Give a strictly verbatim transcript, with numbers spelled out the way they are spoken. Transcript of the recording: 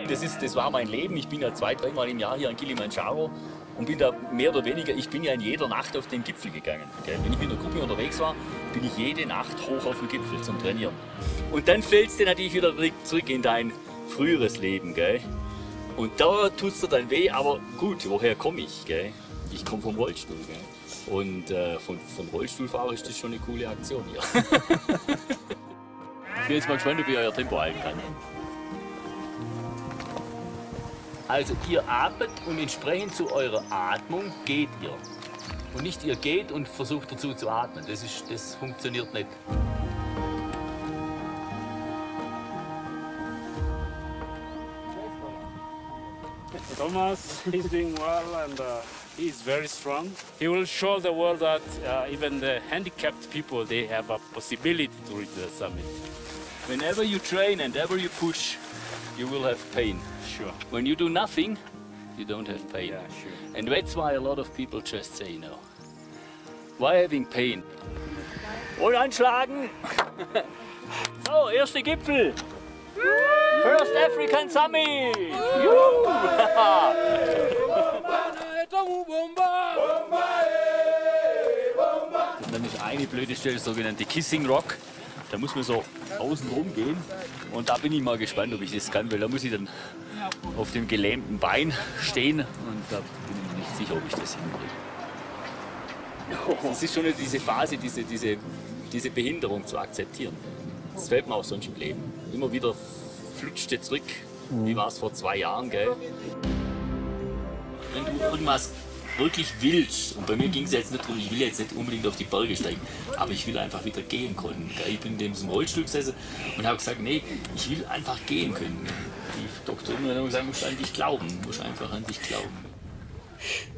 das, ist, das war mein Leben. Ich bin ja zwei, dreimal im Jahr hier an Kilimanjaro und bin da mehr oder weniger, ich bin ja in jeder Nacht auf den Gipfel gegangen. Gell? Wenn ich mit einer Gruppe unterwegs war, bin ich jede Nacht hoch auf den Gipfel zum Trainieren. Und dann fällst du natürlich wieder zurück in dein früheres Leben. Gell? Und da tut es dir dann weh, aber gut, woher komme ich? Gell? Ich komme vom Rollstuhl. Gell? Und äh, von, von Rollstuhlfahrer ist das schon eine coole Aktion hier. Ich bin jetzt mal gespannt, ob ich euer Tempo halten kann. Also ihr atmet und entsprechend zu eurer Atmung geht ihr. Und nicht ihr geht und versucht dazu zu atmen. Das, ist, das funktioniert nicht. Thomas, he's doing well and uh, he's very strong. He will show the world that uh, even the handicapped people, they have a possibility to reach the summit. Whenever you train and ever you push, you will have pain. Sure. When you do nothing, you don't have pain. Yeah, sure. And that's why a lot of people just say no. Why having pain? Und anschlagen! So, erster Gipfel! First African Summit! Juhu! Dann ist eine blöde Stelle, sogenannte Kissing Rock. Da muss man so außen rum gehen und da bin ich mal gespannt, ob ich das kann, weil da muss ich dann auf dem gelähmten Bein stehen und da bin ich mir nicht sicher, ob ich das hinkriege. Das ist schon diese Phase, diese, diese, diese Behinderung zu akzeptieren. Das fällt mir auch sonst im Leben. Immer wieder flutscht es zurück. Wie war es vor zwei Jahren, gell? Wenn du irgendwas wirklich willst, und bei mir ging es jetzt nicht darum, ich will jetzt nicht unbedingt auf die Berge steigen, aber ich will einfach wieder gehen können. Ich bin in diesem Rollstuhl gesessen und habe gesagt, nee, ich will einfach gehen können. Die Doktorin hat gesagt, du musst an dich glauben, du musst einfach an dich glauben.